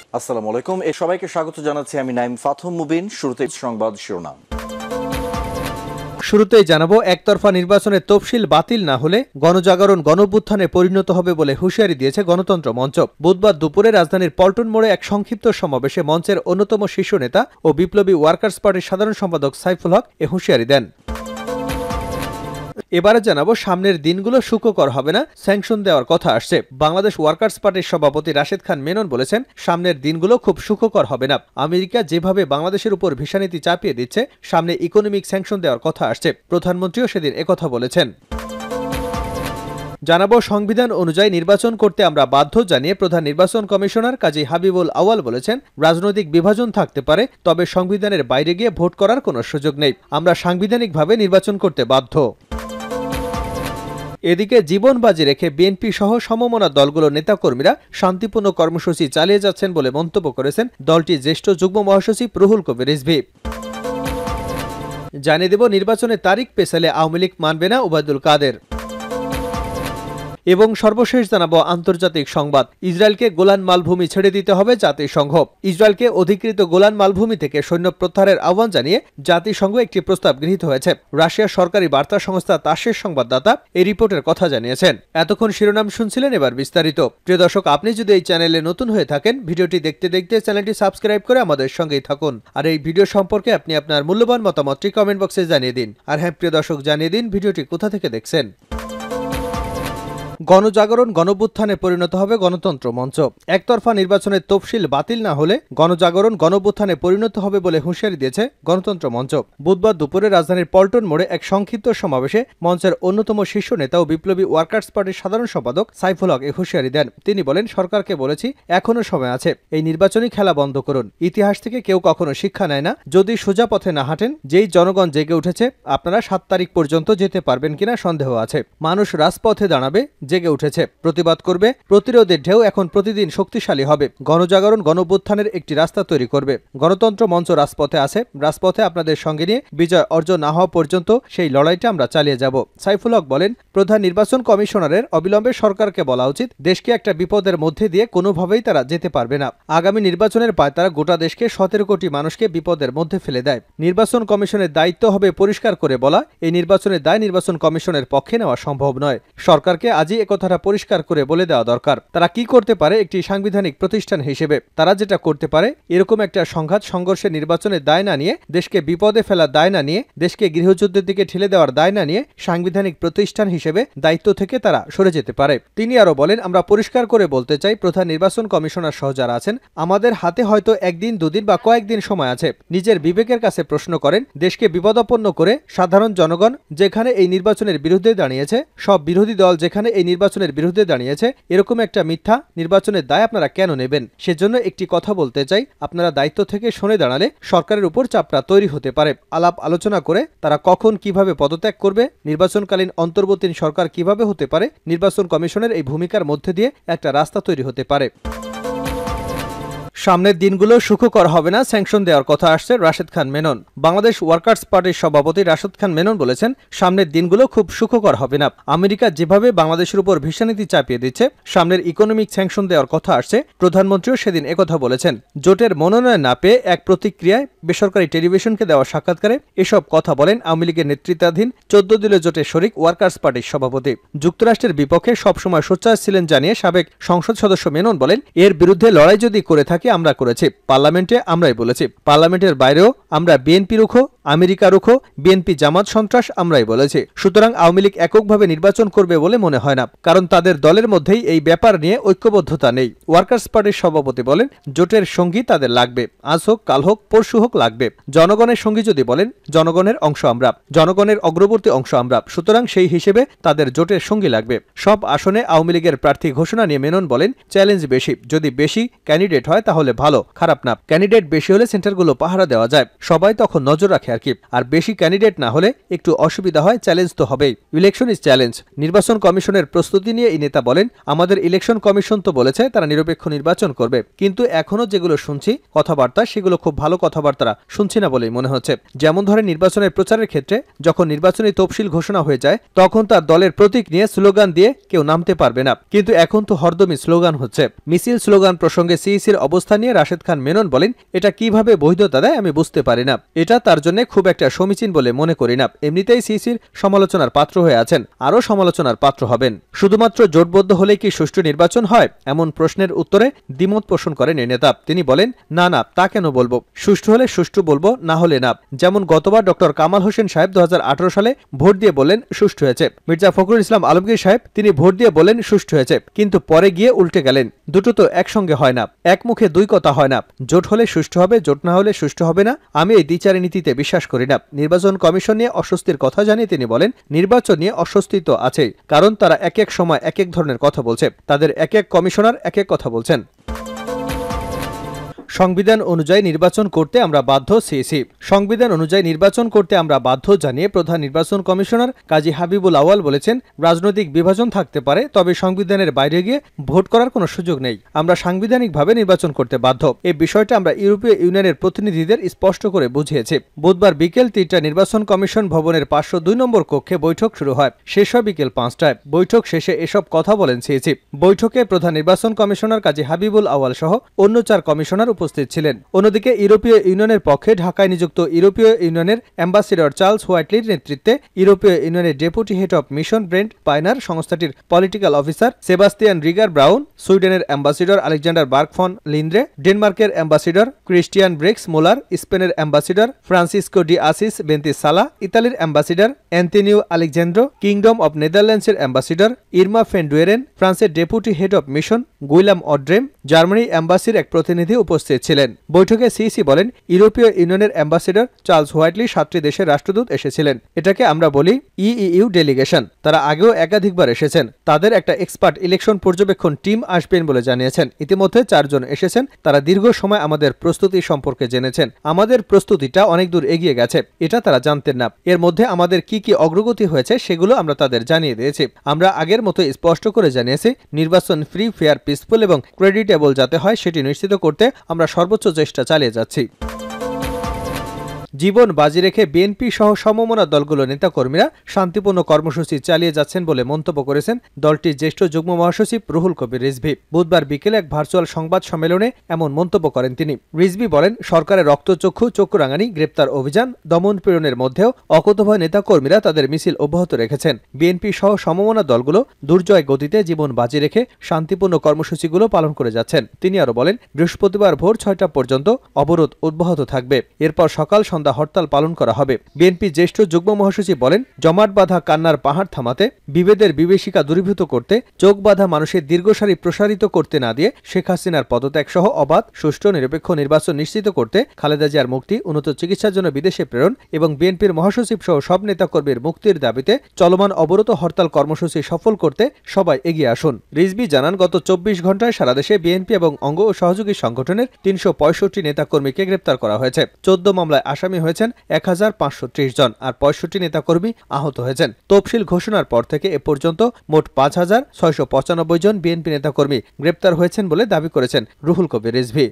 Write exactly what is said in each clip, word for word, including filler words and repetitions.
আসসালামু আলাইকুম, এই সবাইকে স্বাগত জানাচ্ছি আমি নাইম ফাথম মুবিন। শুরুতে সংবাদ শিরোনাম। শুরুতেই জানাবো, একতরফা নির্বাচনের তফসিল বাতিল না হলে গণজাগরণ গণঅভ্যুত্থানে পরিণত হবে বলে হুঁশিয়ারি দিয়েছে গণতন্ত্র মঞ্চ। বুধবার দুপুরে রাজধানীর পল্টন মোড়ে এক সংক্ষিপ্ত সমাবেশে মঞ্চের অন্যতম শীর্ষ নেতা ও বিপ্লবী ওয়ার্কার্স পার্টির সাধারণ সম্পাদক সাইফুল হক এ হুঁশিয়ারি দেন। এবারে জানাবো, সামনের দিনগুলো সুখকর হবে না, স্যাংশন দেওয়ার কথা আসছে। বাংলাদেশ ওয়ার্কার্স পার্টির সভাপতি রাশেদ খান মেনন বলেছেন, সামনের দিনগুলো খুব সুখকর হবে না। আমেরিকা যেভাবে বাংলাদেশের উপর ভিসানীতি চাপিয়ে দিচ্ছে, সামনে ইকোনমিক স্যাংশন দেওয়ার কথা আসছে। প্রধানমন্ত্রীও সেদিন একথা বলেছেন। জানাবো, সংবিধান অনুযায়ী নির্বাচন করতে আমরা বাধ্য জানিয়ে প্রধান নির্বাচন কমিশনার কাজী হাবিবুল আওয়াল বলেছেন, রাজনৈতিক বিভাজন থাকতে পারে, তবে সংবিধানের বাইরে গিয়ে ভোট করার কোনো সুযোগ নেই। আমরা সাংবিধানিকভাবে নির্বাচন করতে বাধ্য। এদিকে জীবন বাজি রেখে বিএনপি সহ সমমনা দলগুলোর নেতাকর্মীরা শান্তিপূর্ণ কর্মসূচি চালিয়ে যাচ্ছেন বলে মন্তব্য করেছেন দলটির জ্যেষ্ঠ যুগ্ম মহাসচিব রুহুল কবির রিজভী। জানিয়ে দেব, নির্বাচনের তারিখ পেছালে আওয়ামী লীগ মানবে না ওবায়দুল কাদের। এবং সর্বশেষ জানাবো আন্তর্জাতিক সংবাদ। ইসরায়েলকে গোলান মালভূমি ছেড়ে দিতে হবে জাতিসংঘ। ইসরায়েলকে অধিকৃত গোলান মালভূমি থেকে সৈন্য প্রত্যাহারের আহ্বান জানিয়ে জাতিসংঘ একটি প্রস্তাব গৃহীত হয়েছে। রাশিয়ার সরকারি বার্তা সংস্থা তাসের সংবাদদাতা এই রিপোর্টের কথা জানিয়েছেন। এতক্ষণ শিরোনাম শুনছিলেন, এবার বিস্তারিত। প্রিয় দর্শক, আপনি যদি এই চ্যানেলে নতুন হয়ে থাকেন, ভিডিওটি দেখতে দেখতে চ্যানেলটি সাবস্ক্রাইব করে আমাদের সঙ্গেই থাকুন। আর এই ভিডিও সম্পর্কে আপনি আপনার মূল্যবান মতামতটি কমেন্ট বক্সে জানিয়ে দিন। আর হ্যাঁ প্রিয় দর্শক, জানিয়ে দিন ভিডিওটি কোথা থেকে দেখছেন। গণজাগরণ গণঅভ্যুত্থানে পরিণত হবে গণতন্ত্র মঞ্চ। একতরফা নির্বাচনের তফসিল বাতিল না হলে গণজাগরণ গণঅভ্যুত্থানে পরিণত হবে বলে হুঁশিয়ারি দিয়েছে গণতন্ত্র মঞ্চ। বুধবার দুপুরে রাজধানীর পল্টন মোড়ে এক সংক্ষিপ্ত সমাবেশে মঞ্চের অন্যতম শীর্ষ নেতা ও বিপ্লবী ওয়ার্কার্স পার্টির সাধারণ সম্পাদক সাইফুল হক এ হুঁশিয়ারি দেন। তিনি বলেন, সরকারকে বলেছি, এখনো সময় আছে, এই নির্বাচনী খেলা বন্ধ করুন। ইতিহাস থেকে কেউ কখনো শিক্ষা নেয় না। যদি সোজা পথে না হাঁটেন, যেই জনগণ জেগে উঠেছে, আপনারা সাত তারিখ পর্যন্ত যেতে পারবেন কিনা সন্দেহ আছে। মানুষ রাজপথে দাঁড়াবে, জেগে উঠেছে, প্রতিবাদ করবে। প্রতিরোধের ঢেউ এখন প্রতিদিন শক্তিশালী হবে। গণজাগরণ গণঅভ্যুত্থানের একটি রাস্তা তৈরি করবে। গণতন্ত্র মঞ্চ রাজপথে আছে। রাজপথে আপনাদের সঙ্গে নিয়ে বিজয় অর্জন না হওয়া পর্যন্ত সেই লড়াইটা আমরা চালিয়ে যাব। সাইফুল হক বলেন, প্রধান নির্বাচন কমিশনারের অবিলম্বে সরকারকে বলা উচিত, দেশকে একটা বিপদের মধ্যে দিয়ে কোনোভাবেই তারা যেতে পারবে না। আগামী নির্বাচনের পায় তারা গোটা দেশকে সতেরো কোটি মানুষকে বিপদের মধ্যে ফেলে দেয়। নির্বাচন কমিশনের দায়িত্ব হবে পরিষ্কার করে বলা, এই নির্বাচনের দায় নির্বাচন কমিশনের পক্ষে নেওয়া সম্ভব নয়। সরকারকে আজই একথাটা পরিষ্কার করে বলে দেওয়া দরকার। তারা কি করতে পারে একটি সাংবিধানিক প্রতিষ্ঠান হিসেবে? তারা যেটা করতে পারে, এরকম একটা সংঘাত সংঘর্ষের নির্বাচনের দায় না নিয়ে, দেশকে বিপদে ফেলার দায় না নিয়ে, দেশকে গৃহযুদ্ধের দিকে ঠেলে দেওয়ার দায় না নিয়ে সাংবিধানিক প্রতিষ্ঠান হিসেবে দায়িত্ব থেকে তারা সরে যেতে পারে। তিনি আরো বলেন, আমরা পরিষ্কার করে বলতে চাই, প্রধান নির্বাচন কমিশনার সহ যারা আছেন, আমাদের হাতে হয়তো একদিন দুদিন বা কয়েকদিন সময় আছে। নিজের বিবেকের কাছে প্রশ্ন করেন, দেশকে বিপদাপন্ন করে সাধারণ জনগণ যেখানে এই নির্বাচনের বিরুদ্ধে দাঁড়িয়েছে, সব বিরোধী দল যেখানে এই নির্বাচনের বিরুদ্ধে দাঁড়িয়েছে, এরকম একটা মিথ্যা নির্বাচনের দায় আপনারা কেন নেবেন? সেজন্য একটি কথা বলতে চাই, আপনারা দায়িত্ব থেকে সরে দাঁড়ালে সরকারের উপর চাপটা তৈরি হতে পারে। আলাপ আলোচনা করে তারা কখন কিভাবে পদত্যাগ করবে, নির্বাচনকালীন অন্তর্বর্তী সরকার কিভাবে হতে পারে, নির্বাচন কমিশনের এই ভূমিকার মধ্যে দিয়ে একটা রাস্তা তৈরি হতে পারে। সামনের দিনগুলো সুখকর হবে না, স্যাংশন দেওয়ার কথা আসছে রাশেদ খান মেনন। বাংলাদেশ ওয়ার্কার্স পার্টির সভাপতি রাশেদ খান মেনন বলেছেন, সামনের দিনগুলো খুব সুখকর হবে না। আমেরিকা যেভাবে বাংলাদেশের উপর ভিসানীতি চাপিয়ে দিচ্ছে, সামনের ইকোনমিক স্যাংশন দেওয়ার কথা আসছে। প্রধানমন্ত্রীও সেদিন একথা বলেছেন। জোটের মনোনয়ন না পেয়ে এক প্রতিক্রিয়ায় বেসরকারি টেলিভিশনকে দেওয়া সাক্ষাৎকারে এসব কথা বলেন আওয়ামী লীগের নেতৃত্বাধীন চোদ্দ দলীয় জোটের শরিক ওয়ার্কার্স পার্টির সভাপতি। যুক্তরাষ্ট্রের বিপক্ষে সবসময় সোচ্চার ছিলেন জানিয়ে সাবেক সংসদ সদস্য মেনন বলেন, এর বিরুদ্ধে লড়াই যদি করে থাকে আমরা করেছি, পার্লামেন্টে আমরাই বলেছি, পার্লামেন্টের বাইরেও আমরা বিএনপি রুখো, আমেরিকা রুখো, বিএনপি জামাত সন্ত্রাস আমরাই বলেছি। সুতরাং আওয়ামী লীগ এককভাবে নির্বাচন করবে বলে মনে হয় না, কারণ তাদের দলের মধ্যেই এই ব্যাপার নিয়ে ঐক্যবদ্ধতা নেই। ওয়ার্কার্স পার্টির সভাপতি বলেন, জোটের সঙ্গী তাদের লাগবে, আজ হোক কাল হোক পরশু হোক লাগবে। জনগণের সঙ্গী যদি বলেন, জনগণের অংশ আমরা, জনগণের অগ্রবর্তী অংশ আমরা, সুতরাং সেই হিসেবে তাদের জোটের সঙ্গী লাগবে। সব আসনে আওয়ামী লীগের প্রার্থী ঘোষণা নিয়ে মেনন বলেন, চ্যালেঞ্জ বেশি, যদি বেশি ক্যান্ডিডেট হয় তাহলে ভালো, খারাপ না। ক্যান্ডিডেট বেশি হলে সেন্টারগুলো পাহারা দেওয়া যায়, সবাই তখন নজর রাখে আর কি। আর বেশি ক্যান্ডিডেট না হলে একটু অসুবিধা হয়, চ্যালেঞ্জ তো হবেই। Election is challenge. নির্বাচন কমিশনের প্রস্তুতি নিয়ে এই নেতা বলেন, আমাদের ইলেকশন কমিশন তো বলেছে তারা নিরপেক্ষ নির্বাচন করবে, কিন্তু এখনো যেগুলো শুনছি কথাবার্তা, সেগুলো খুব ভালো কথাবার্তা শুনছি না বলেই মনে হচ্ছে। যেমন ধরে নির্বাচনের প্রচারের ক্ষেত্রে যখন নির্বাচনী তফসিল ঘোষণা হয়ে যায়, তখন তার দলের প্রতীক নিয়ে স্লোগান দিয়ে কেউ নামতে পারবে না, কিন্তু এখন তো হরদমি স্লোগান হচ্ছে। মিছিল স্লোগান প্রসঙ্গে সিইসির অবস্থান অবস্থান নিয়ে রাশেদ খান মেনন বলেন, এটা কিভাবে বৈধতা দেয় আমি বুঝতে পারি না। এটা তার জন্য খুব একটা সমীচীন বলে মনে করি না। এমনিতেই সিসির সমালোচনার পাত্র হয়ে আছেন, আরও সমালোচনার পাত্র হবেন। শুধুমাত্র জোটবদ্ধ হলে কি সুষ্ঠু নির্বাচন হয়, এমন প্রশ্নের উত্তরে দ্বিমত পোষণ করেন এই নেতা। তিনি বলেন, না না, তা কেন বলবো, সুষ্ঠু হলে সুষ্ঠু বলবো, না হলে না। যেমন গতবার ডক্টর কামাল হোসেন সাহেব দু হাজার আঠারো সালে ভোট দিয়ে বললেন সুষ্ঠু হয়েছে। মির্জা ফখরুল ইসলাম আলমগীর সাহেব তিনি ভোট দিয়ে বললেন সুষ্ঠু হয়েছে, কিন্তু পরে গিয়ে উল্টে গেলেন। দুটো তো একসঙ্গে হয় না, এক মুখে দুই কথা হয় না। জোট হলে সুষ্ঠু হবে, জোট না হলে সুষ্ঠু হবে না। আমি এই দ্বিচারী নীতিতে বিশ্বাস করি না। নির্বাচন কমিশন নিয়ে অস্বস্তির কথা জানিয়ে তিনি বলেন, নির্বাচন নিয়ে অস্বস্তি তো আছেই, কারণ তারা এক এক সময় এক এক ধরনের কথা বলছে, তাদের এক এক কমিশনার এক এক কথা বলছেন। সংবিধান অনুযায়ী নির্বাচন করতে আমরা বাধ্য সিইসি। সংবিধান অনুযায়ী নির্বাচন করতে আমরা বাধ্য জানিয়ে প্রধান নির্বাচন কমিশনার কাজী হাবিবুল আওয়াল বলেছেন, রাজনৈতিক বিভাজন থাকতে পারে, তবে সংবিধানের বাইরে গিয়ে ভোট করার কোনো সুযোগ নেই। আমরা সাংবিধানিকভাবে নির্বাচন করতে বাধ্য। এই বিষয়টা আমরা ইউরোপীয় ইউনিয়নের প্রতিনিধিদের স্পষ্ট করে বুঝিয়েছি। বুধবার বিকেল তিনটা নির্বাচন কমিশন ভবনের পাঁচশো দুই নম্বর কক্ষে বৈঠক শুরু হয়, শেষ হয় বিকেল পাঁচটায়। বৈঠক শেষে এসব কথা বলেন সিইসি। বৈঠকে প্রধান নির্বাচন কমিশনার কাজী হাবিবুল আওয়াল সহ অন্য চার কমিশনার উপস্থিত ছিলেন। অন্যদিকে ইউরোপীয় ইউনিয়নের পক্ষে ঢাকায় নিযুক্ত ইউরোপীয় ইউনিয়নের অ্যাম্বাসেডর চার্লস হোয়াইটলির নেতৃত্বে ইউরোপীয় ইউনিয়নের deputy head of mission Brent Piner, সংস্থাটির political officer Sebastian Rieger Brown, সুইডেনের ambassador Alexander Berg von Linde, ডেনমার্কের অ্যাম্বাসেডর ক্রিস্টিয়ান ব্রেক্স মোলার, স্পেনের ambassador Francisco de Asis Benitez Salas, ইতালির ambassador Antonio Alessandro, Kingdom of নেদারল্যান্ডসের ambassador Irma van Dueren, ফ্রান্সের deputy head of mission Guillaume Audren, Germany অ্যাম্বাসির এক প্রতিনিধি উপস্থিত ছিলেন। বৈঠকে সিইসি বলেন, ইউরোপীয় ইউনিয়নের অ্যাম্বাসেডর চার্লস হোয়াইটলি সাতটি দেশের রাষ্ট্রদূত এসেছিলেন। এটাকে আমরা বলি ইইউ ডেলিগেশন। তারা আগেও একাধিকবার এসেছেন। তাদের একটা এক্সপার্ট ইলেকশন পর্যবেক্ষণ টিম আসবেন বলে জানিয়েছেন। ইতিমধ্যে চারজন এসেছেন। তারা দীর্ঘ সময় আমাদের প্রস্তুতি সম্পর্কে জেনেছেন। আমাদের প্রস্তুতিটা অনেক দূর এগিয়ে গেছে, এটা তারা জানতেন না। এর মধ্যে আমাদের কি কি অগ্রগতি হয়েছে সেগুলো আমরা তাদের জানিয়ে দিয়েছি। আমরা আগের মতো স্পষ্ট করে জানিয়েছি, নির্বাচন ফ্রি, ফেয়ার, পিসফুল এবং ক্রেডিটেবল যাতে হয় সেটি নিশ্চিত করতে আমরা সর্বোচ্চ চেষ্টা চালিয়ে যাচ্ছি। জীবন বাজি রেখে বিএনপি সহ সমমনা দলগুলো নেতাকর্মীরা শান্তিপূর্ণ কর্মসূচি চালিয়ে যাচ্ছেন বলে মন্তব্য করেছেন দলটির জ্যেষ্ঠ যুগ্ম মহাসচিব রুহুল কবির রিজভী। বুধবার বিকেলে এক ভার্চুয়াল সংবাদ সম্মেলনে এমন মন্তব্য করেন তিনি। রিজভী বলেন, সরকারের রক্তচক্ষু, চক্ষুরাঙানি, গ্রেপ্তার অভিযান, দমন পীড়নের মধ্যেও অকুতোভয় নেতাকর্মীরা তাদের মিছিল অব্যাহত রেখেছেন। বিএনপি সহ সমমনা দলগুলো দুর্জয় গতিতে জীবন বাজি রেখে শান্তিপূর্ণ কর্মসূচিগুলো পালন করে যাচ্ছেন। তিনি আরো বলেন, বৃহস্পতিবার ভোর ছয়টা পর্যন্ত অবরোধ অব্যাহত থাকবে। এরপর সকাল সন্ধ্যা হরতাল পালন করা হবে। বিএনপি জ্যেষ্ঠ যুগ্ম মহাসচিব বলেন, জমাট বাঁধা কান্নার পাহাড় থামাতে, বিভেদের বিভীষিকা দূরীভূত করতে, চোখ বাঁধা মানুষের দীর্ঘসারি প্রসারিত করতে না দিয়ে শেখ হাসিনার পদত্যাগ সহ অবাধ, সুষ্ঠু, নিরপেক্ষ নির্বাচন নিশ্চিত করতে, খালেদা জিয়ার মুক্তি, উন্নত চিকিৎসার জন্য বিদেশে প্রেরণ এবং বিএনপির মহাসচিব সহ সব নেতাকর্মীর মুক্তির দাবিতে চলমান অবরোধ হরতাল কর্মসূচি সফল করতে সবাই এগিয়ে আসুন। রিজভী জানান, গত চব্বিশ ঘন্টায় সারা দেশে বিএনপি এবং অঙ্গ ও সহযোগী সংগঠনের তিনশো পঁয়ষট্টি নেতাকর্মীকে গ্রেপ্তার করা হয়েছে। চোদ্দ মামলায় আসামি হয়েছেন এক হাজার পাঁচশো ত্রিশ জন, আর পঁয়ষট্টি নেতাকর্মী আহত হয়েছেন। তফসিল ঘোষণার পর থেকে এ পর্যন্ত মোট পাঁচ হাজার ছয়শো পঁচানব্বই জন বিএনপি নেতাকর্মী গ্রেপ্তার হয়েছেন বলে দাবি করেছেন রুহুল কবির রিজভী।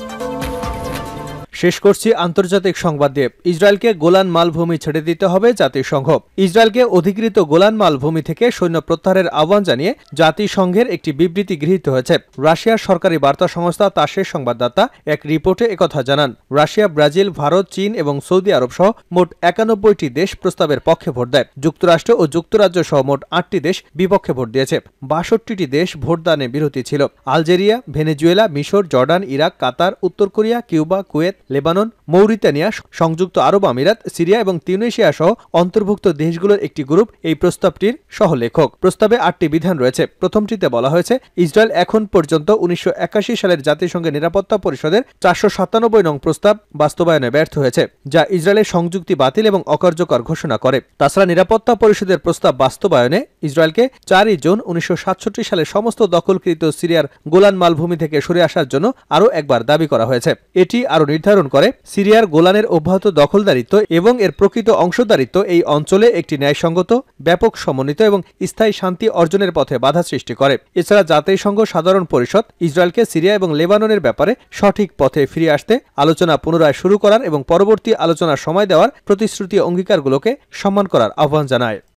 শেষ করছি আন্তর্জাতিক সংবাদ দিয়ে। ইসরায়েলকে গোলান মালভূমি ছেড়ে দিতে হবে জাতিসংঘ। ইসরায়েলকে অধিকৃত গোলান মালভূমি থেকে সৈন্য প্রত্যাহারের আহ্বান জানিয়ে জাতিসংঘের একটি বিবৃতি গৃহীত হয়েছে। রাশিয়ার সরকারি বার্তা সংস্থা তাসের সংবাদদাতা এক রিপোর্টে একথা জানান। রাশিয়া, ব্রাজিল, ভারত, চীন এবং সৌদি আরব সহ মোট একানব্বইটি দেশ প্রস্তাবের পক্ষে ভোট দেয়। যুক্তরাষ্ট্র ও যুক্তরাজ্য সহ মোট আটটি দেশ বিপক্ষে ভোট দিয়েছে। বাষট্টিটি দেশ ভোটদানে বিরোধী ছিল। আলজেরিয়া, ভেনেজুয়েলা, মিশর, জর্ডান, ইরাক, কাতার, উত্তর Korea, Cuba, Kuwait, Lebanon, Mauritania, সংযুক্ত আরব আমিরাত, সিরিয়া এবং তিউনিসিয়া সহ অন্তর্ভুক্ত দেশগুলোর একটি গ্রুপ এই প্রস্তাবটির সহলেখক। প্রস্তাবে আটটি বিধান রয়েছে। প্রথমটিতে বলা হয়েছে, ইসরায়েল এখন পর্যন্ত উনিশশো একাশি সালের জাতিসংঘের নিরাপত্তা পরিষদের চারশো সাতানব্বই নং প্রস্তাব বাস্তবায়নে ব্যর্থ হয়েছে, যা ইসরায়েলের সংযুক্তি বাতিল এবং অকার্যকর ঘোষণা করে। তাছাড়া নিরাপত্তা পরিষদের প্রস্তাব বাস্তবায়নে ইসরায়েলকে চারই জুন উনিশশো সাতষট্টি সালে সমস্ত দখলকৃত সিরিয়ার গোলান মালভূমি থেকে সরে আসার জন্য আরও একবার দাবি করা হয়েছে। এটি আরও নির্ধারণ করে, সিরিয়ার গোলানের অব্যাহত দখলদারিত্ব এবং এর প্রকৃত অংশদারিত্ব এই অঞ্চলে একটি ন্যায়সঙ্গত, ব্যাপক সমন্বিত এবং স্থায়ী শান্তি অর্জনের পথে বাধা সৃষ্টি করে। এছাড়া জাতিসংঘ সাধারণ পরিষদ ইসরায়েলকে সিরিয়া এবং লেবাননের ব্যাপারে সঠিক পথে ফিরে আসতে, আলোচনা পুনরায় শুরু করার এবং পরবর্তী আলোচনার সময় দেওয়ার প্রতিশ্রুতি অঙ্গীকারগুলোকে সম্মান করার আহ্বান জানায়।